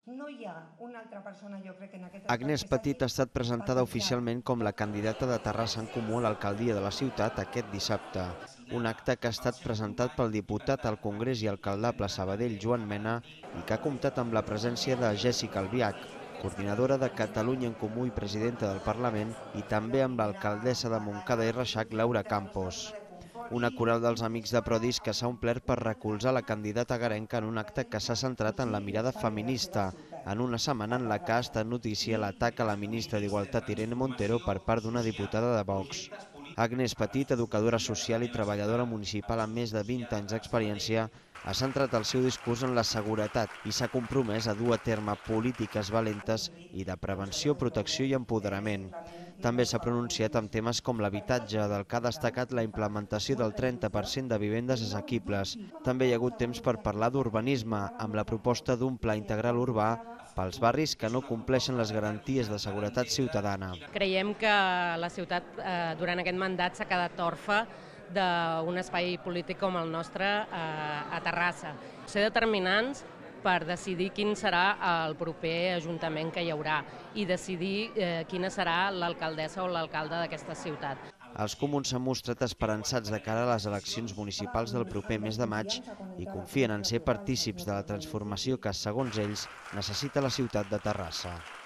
No hi ha una altra persona, jo crec, en aquest Agnès Petit ha estat presentada oficialment com la candidata de Terrassa en Comú a l'alcaldia de la ciutat aquest dissabte. Un acte que ha estat presentat pel diputat al Congrés i alcaldable Sabadell, Joan Mena, i que ha comptat amb la presència de Jèssica Albiach, coordinadora de Catalunya en Comú i presidenta del Parlament, i també amb l'alcaldessa de Montcada i Reixac, Laura Campos. Una coral dels amics de Prodis que s'ha omplert per recolzar la candidata garenca en un acte que s'ha centrat en la mirada feminista, en una setmana en la que ha estat notícia l'atac a la ministra d'Igualtat Irene Montero per part d'una diputada de Vox. Agnès Petit, educadora social i treballadora municipal amb més de 20 anys d'experiència, ha centrat el seu discurs en la seguretat i s'ha compromès a dur a terme polítiques valentes i de prevenció, protecció i empoderament. També s'ha pronunciat en temes com l'habitatge, del que ha destacat la implementació del 30% de vivendes assequibles. També hi ha hagut temps per parlar d'urbanisme, amb la proposta d'un pla integral urbà pels barris que no compleixen les garanties de seguretat ciutadana. Creiem que la ciutat durant aquest mandat s'ha quedat orfa d'un espai polític com el nostre a Terrassa. Ser determinants per decidir quin serà el proper ajuntament que hi haurà i decidir quina serà l'alcaldessa o l'alcalde d'aquesta ciutat. Els comuns s'han mostrat esperançats de cara a les eleccions municipals del proper mes de maig i confien en ser partícips de la transformació que, segons ells, necessita la ciutat de Terrassa.